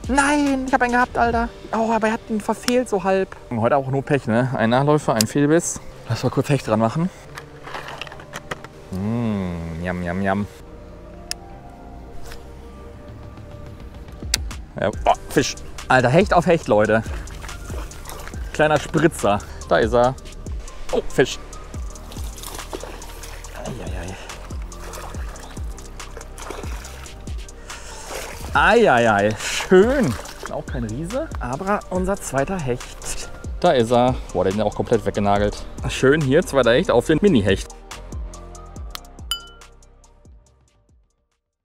Nein, ich habe einen gehabt, Alter. Oh, aber er hat ihn verfehlt so halb. Heute auch nur Pech, ne? Ein Nachläufer, ein Fehlbiss. Lass mal kurz Hecht dran machen. Yum, yum, yum. Ja, oh, Fisch. Alter, Hecht auf Hecht, Leute. Kleiner Spritzer. Da ist er. Oh, Fisch. Eieiei. Schön. Auch kein Riese, aber unser zweiter Hecht. Da ist er. Boah, der ist ja auch komplett weggenagelt. Schön hier, zweiter Hecht auf den Mini-Hecht.